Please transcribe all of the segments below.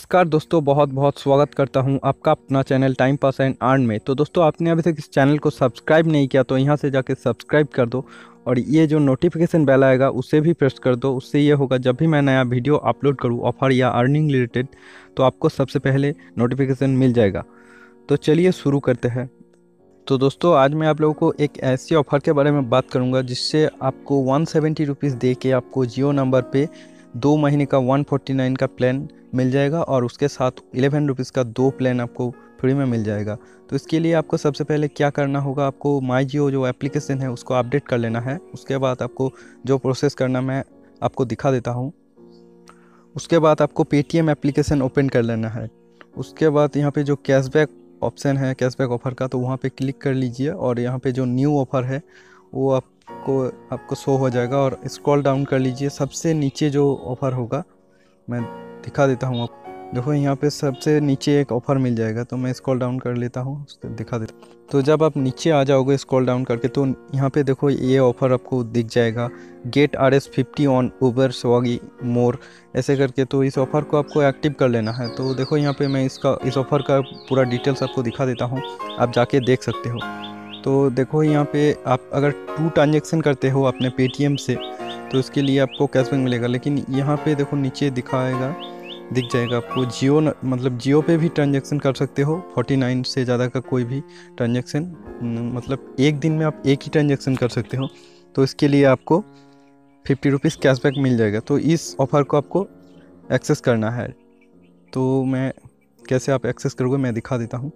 नमस्कार दोस्तों, बहुत बहुत स्वागत करता हूं आपका अपना channel time pass and earn में। तो दोस्तों, आपने अभी तक इस चैनल को सब्सक्राइब नहीं किया तो यहां से जाके सब्सक्राइब कर दो और ये जो नोटिफिकेशन बेल आएगा उसे भी प्रेस कर दो। उससे ये होगा जब भी मैं नया वीडियो अपलोड करूं ऑफर या अर्निंग रिलेटेड तो आपको सबसे पहले नोटिफिकेशन मिल जाएगा। तो चलिए शुरू करते हैं। तो दोस्तों, आज मैं आप लोगों को एक ऐसी ऑफ़र के बारे में बात करूंगा जिससे आपको 170 रुपीज़ दे के आपको जियो नंबर पे 2 महीने का 149 का प्लान मिल जाएगा और उसके साथ 11 रुपीज़ का 2 प्लान आपको फ्री में मिल जाएगा। तो इसके लिए आपको सबसे पहले क्या करना होगा, आपको माई जियो जो एप्लीकेशन है उसको अपडेट कर लेना है। उसके बाद आपको जो प्रोसेस करना मैं आपको दिखा देता हूँ। उसके बाद आपको पेटीएम एप्लीकेशन ओपन कर लेना है। उसके बाद यहाँ पे जो कैशबैक ऑप्शन है कैशबैक ऑफ़र का, तो वहाँ पे क्लिक कर लीजिए और यहाँ पे जो न्यू ऑफ़र है वो आपको शो हो जाएगा और स्क्रॉल डाउन कर लीजिए। सबसे नीचे जो ऑफ़र होगा मैं दिखा देता हूँ आप। देखो यहाँ पे सबसे नीचे एक ऑफ़र मिल जाएगा, तो मैं स्क्रॉल डाउन कर लेता हूँ, उसको दिखा देता हूँ। तो जब आप नीचे आ जाओगे स्क्रॉल डाउन करके तो यहाँ पे देखो ये ऑफ़र आपको दिख जाएगा, get RS50 on Uber Swiggy more ऐसे करके। तो इस ऑफ़र को आपको एक्टिव कर लेना है। तो देखो यहाँ पे मैं इस ऑफ़र का पूरा डिटेल्स आपको दिखा देता हूँ, आप जाके देख सकते हो। तो देखो यहाँ पे आप अगर 2 ट्रांजेक्शन करते हो अपने पेटीएम से तो इसके लिए आपको कैशबैक मिलेगा। लेकिन यहाँ पे देखो नीचे दिख जाएगा आपको मतलब जियो पे भी ट्रांजेक्शन कर सकते हो। 49 से ज़्यादा का कोई भी ट्रांजेक्शन, मतलब एक दिन में आप एक ही ट्रांजेक्शन कर सकते हो। तो इसके लिए आपको 50 रुपीज़ कैशबैक मिल जाएगा। तो इस ऑफ़र को आपको एक्सेस करना है। तो मैं कैसे आप एक्सेस करोगे मैं दिखा देता हूँ।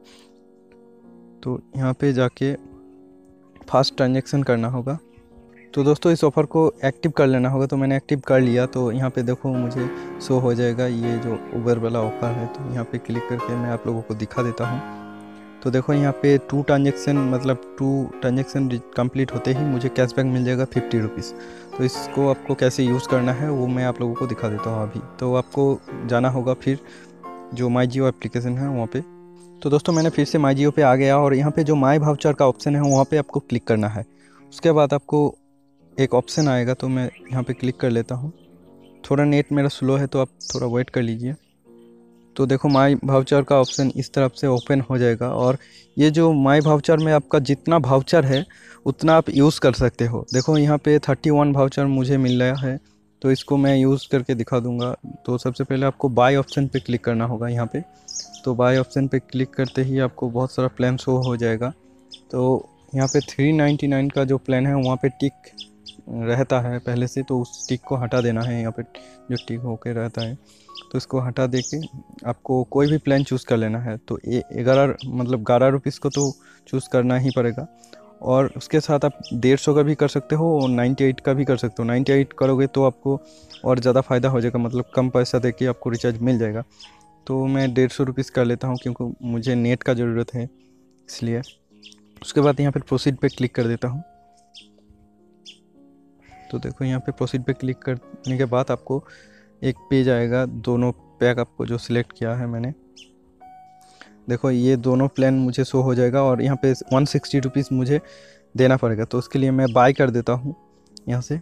तो यहाँ पे जाके फास्ट ट्रांजेक्शन करना होगा। तो दोस्तों, इस ऑफ़र को एक्टिव कर लेना होगा। तो मैंने एक्टिव कर लिया। तो यहाँ पे देखो मुझे शो हो जाएगा ये जो उबर वाला ऑफ़र है। तो यहाँ पे क्लिक करके मैं आप लोगों को दिखा देता हूँ। तो देखो यहाँ पे 2 ट्रांजेक्शन कंप्लीट होते ही मुझे कैशबैक मिल जाएगा 50 रुपीज़। तो इसको आपको कैसे यूज़ करना है वो मैं आप लोगों को दिखा देता हूँ अभी। तो आपको जाना होगा फिर जो माई जियो एप्लीकेशन है वहाँ पे। तो दोस्तों, मैंने फिर से माई जियो पे आ गया और यहाँ पे जो माई वाउचर का ऑप्शन है वहाँ पे आपको क्लिक करना है। उसके बाद आपको एक ऑप्शन आएगा, तो मैं यहाँ पे क्लिक कर लेता हूँ। थोड़ा नेट मेरा स्लो है तो आप थोड़ा वेट कर लीजिए। तो देखो माई वाउचर का ऑप्शन इस तरफ से ओपन हो जाएगा और ये जो माई वाउचर में आपका जितना वाउचर है उतना आप यूज़ कर सकते हो। देखो यहाँ पे 31 वाउचर मुझे मिल रहा है, तो इसको मैं यूज़ करके दिखा दूँगा। तो सबसे पहले आपको बाय ऑप्शन पे क्लिक करना होगा यहाँ पे। तो बाय ऑप्शन पे क्लिक करते ही आपको बहुत सारा प्लान शो हो जाएगा। तो यहाँ पे 399 का जो प्लान है वहाँ पे टिक रहता है पहले से, तो उस टिक को हटा देना है। यहाँ पे जो टिक होके रहता है तो इसको हटा दे के आपको कोई भी प्लान चूज़ कर लेना है। तो ये 11 रुपीज़ को तो चूज़ करना ही पड़ेगा। और उसके साथ आप 150 का भी कर सकते हो और 98 का भी कर सकते हो। 98 करोगे तो आपको और ज़्यादा फ़ायदा हो जाएगा, मतलब कम पैसा दे के आपको रिचार्ज मिल जाएगा। तो मैं 150 रुपीज़ कर लेता हूँ क्योंकि मुझे नेट का ज़रूरत है इसलिए। उसके बाद यहाँ पर प्रोसीड पे क्लिक कर देता हूँ। तो देखो यहाँ पे प्रोसीड पे क्लिक करने के बाद आपको एक पेज आएगा, दोनों पैक आपको जो सिलेक्ट किया है मैंने। देखो ये दोनों प्लान मुझे शो हो जाएगा और यहाँ पे 160 रुपीज़ मुझे देना पड़ेगा। तो उसके लिए मैं बाय कर देता हूँ यहाँ से।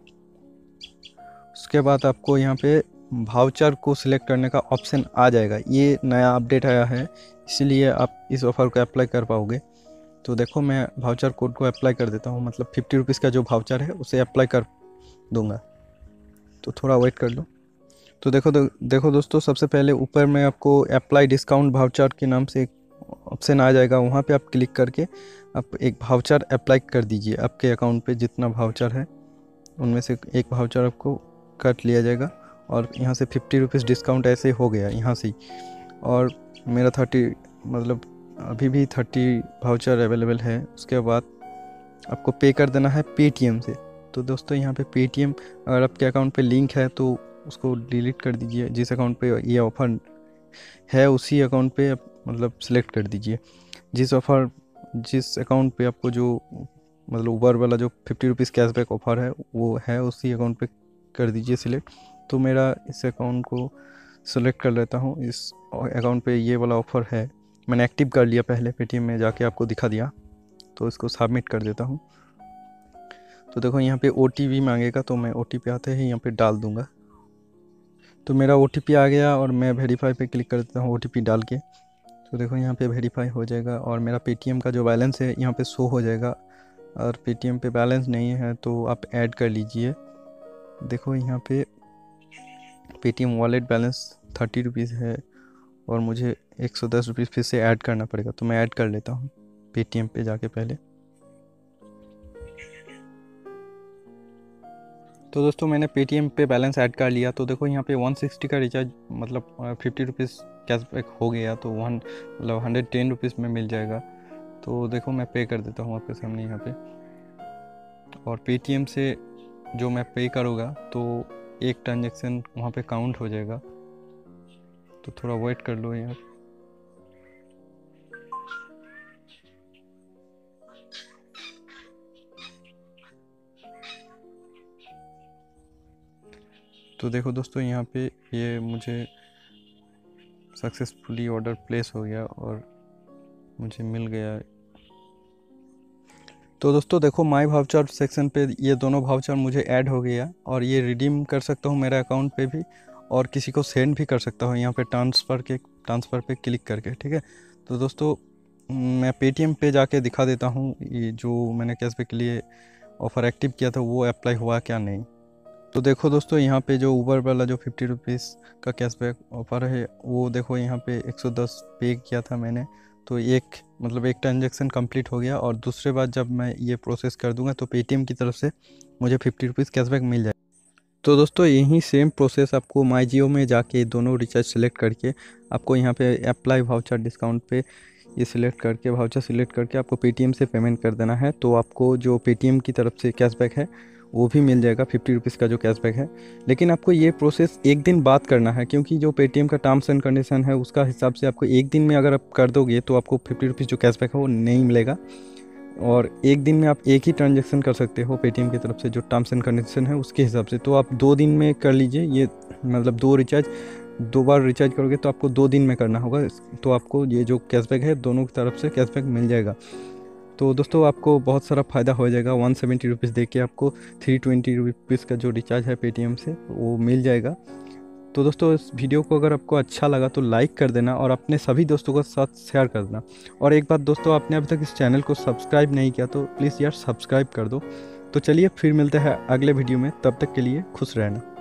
उसके बाद आपको यहाँ पे वाउचर को सिलेक्ट करने का ऑप्शन आ जाएगा। ये नया अपडेट आया है इसीलिए आप इस ऑफ़र को अप्लाई कर पाओगे। तो देखो मैं वाउचर कोड को अप्लाई कर देता हूँ, मतलब 50 रुपीज़ का जो वाउचर है उसे अप्लाई कर दूँगा। तो थोड़ा वेट कर लो। तो देखो दोस्तों, सबसे पहले ऊपर में आपको अप्लाई डिस्काउंट वाउचर के नाम से एक ऑप्शन आ जाएगा। वहाँ पे आप क्लिक करके आप एक वाउचर अप्लाई कर दीजिए। आपके अकाउंट पे जितना वाउचर है उनमें से एक वाउचर आपको कट लिया जाएगा और यहाँ से 50 रुपीज़ डिस्काउंट ऐसे हो गया यहाँ से ही। और मेरा 30 मतलब अभी भी 30 वाउचर अवेलेबल है। उसके बाद आपको पे कर देना है पेटीएम से। तो दोस्तों, यहाँ पे पेटीएम अगर आपके अकाउंट पे लिंक है तो उसको डिलीट कर दीजिए। जिस अकाउंट पे ये ऑफ़र है उसी अकाउंट पे आप मतलब सेलेक्ट कर दीजिए। जिस अकाउंट पे आपको जो मतलब उबर वाला जो 50 रुपीज़ कैशबैक ऑफ़र है वो है उसी अकाउंट पे कर दीजिए सिलेक्ट। तो मेरा इस अकाउंट को सेलेक्ट कर लेता हूँ। इस अकाउंट पे ये वाला ऑफ़र है, मैंने एक्टिव कर लिया पहले, पेटीएम में जाके आपको दिखा दिया। तो इसको सबमिट कर देता हूँ। तो देखो यहाँ पे OTP मांगेगा, तो मैं OTP आते ही यहाँ पे डाल दूँगा। तो मेरा OTP आ गया और मैं वेरीफाई पे क्लिक कर देता हूँ OTP डाल के। तो देखो यहाँ पे वेरीफाई हो जाएगा और मेरा पेटीएम का जो बैलेंस है यहाँ पे शो हो जाएगा। और पेटीएम पे बैलेंस नहीं है तो आप ऐड कर लीजिए। देखो यहाँ पे पेटीएम वॉलेट बैलेंस 30 रुपीज़ है और मुझे 110 रुपीज़ फिर से ऐड करना पड़ेगा, तो मैं ऐड कर लेता हूँ पेटीएम पे जाके पहले। तो दोस्तों मैंने पेटीएम पे बैलेंस ऐड कर लिया। तो देखो यहाँ पे 160 का रिचार्ज मतलब 50 रुपीज़ कैशबैक हो गया, तो 110 रुपीज़ में मिल जाएगा। तो देखो मैं पे कर देता हूँ आपके सामने यहाँ पे। और पेटीएम से जो मैं पे करूँगा तो एक ट्रांजेक्शन वहाँ पे काउंट हो जाएगा, तो थोड़ा वेट कर लो यार। तो देखो दोस्तों यहाँ पे ये मुझे सक्सेसफुली ऑर्डर प्लेस हो गया और मुझे मिल गया। तो दोस्तों देखो माय वाउचर सेक्शन पे ये दोनों वाउचर मुझे ऐड हो गया और ये रिडीम कर सकता हूँ मेरे अकाउंट पे भी और किसी को सेंड भी कर सकता हूँ यहाँ पे ट्रांसफ़र पे क्लिक करके, ठीक है। तो दोस्तों मैं पेटीएम पे जाके दिखा देता हूँ ये जो मैंने कैशबैक के लिए ऑफ़र एक्टिव किया था वो अप्लाई हुआ क्या नहीं। तो देखो दोस्तों यहाँ पे जो ऊबर वाला जो 50 रुपीज़ का कैशबैक ऑफ़र है वो देखो यहाँ पे 110 पे किया था मैंने, तो एक ट्रांजेक्शन कंप्लीट हो गया और दूसरे बार जब मैं ये प्रोसेस कर दूंगा तो पेटीएम की तरफ से मुझे 50 रुपीज़ कैशबैक मिल जाए। तो दोस्तों यही सेम प्रोसेस आपको माई जियो में जाके दोनों रिचार्ज सेलेक्ट करके आपको यहाँ पे अप्लाई वाउचर डिस्काउंट पे ये सिलेक्ट करके वाउचर सिलेक्ट करके आपको पेटीएम से पेमेंट कर देना है। तो आपको जो पेटीएम की तरफ से कैशबैक है वो भी मिल जाएगा 50 रुपीज़ का जो कैशबैक है। लेकिन आपको ये प्रोसेस एक दिन बाद करना है, क्योंकि जो पेटीएम का टर्म्स एंड कंडीशन है उसका हिसाब से आपको एक दिन में अगर आप कर दोगे तो आपको 50 रुपीज़ जो कैशबैक है वो नहीं मिलेगा। और एक दिन में आप एक ही ट्रांजैक्शन कर सकते हो पेटीएम की तरफ से, जो टर्म्स एंड कंडीशन है उसके हिसाब से। तो आप 2 दिन में कर लीजिए ये, मतलब 2 बार रिचार्ज करोगे तो आपको 2 दिन में करना होगा, तो आपको ये जो कैशबैक है दोनों की तरफ से कैशबैक मिल जाएगा। तो दोस्तों आपको बहुत सारा फ़ायदा हो जाएगा। 170 रुपीज़ दे के आपको 320 रुपीज़ का जो रिचार्ज है पेटीएम से वो मिल जाएगा। तो दोस्तों इस वीडियो को अगर आपको अच्छा लगा तो लाइक कर देना और अपने सभी दोस्तों के साथ शेयर कर देना। और एक बात दोस्तों, आपने अभी तक इस चैनल को सब्सक्राइब नहीं किया तो प्लीज़ यार सब्सक्राइब कर दो। तो चलिए फिर मिलते हैं अगले वीडियो में, तब तक के लिए खुश रहना।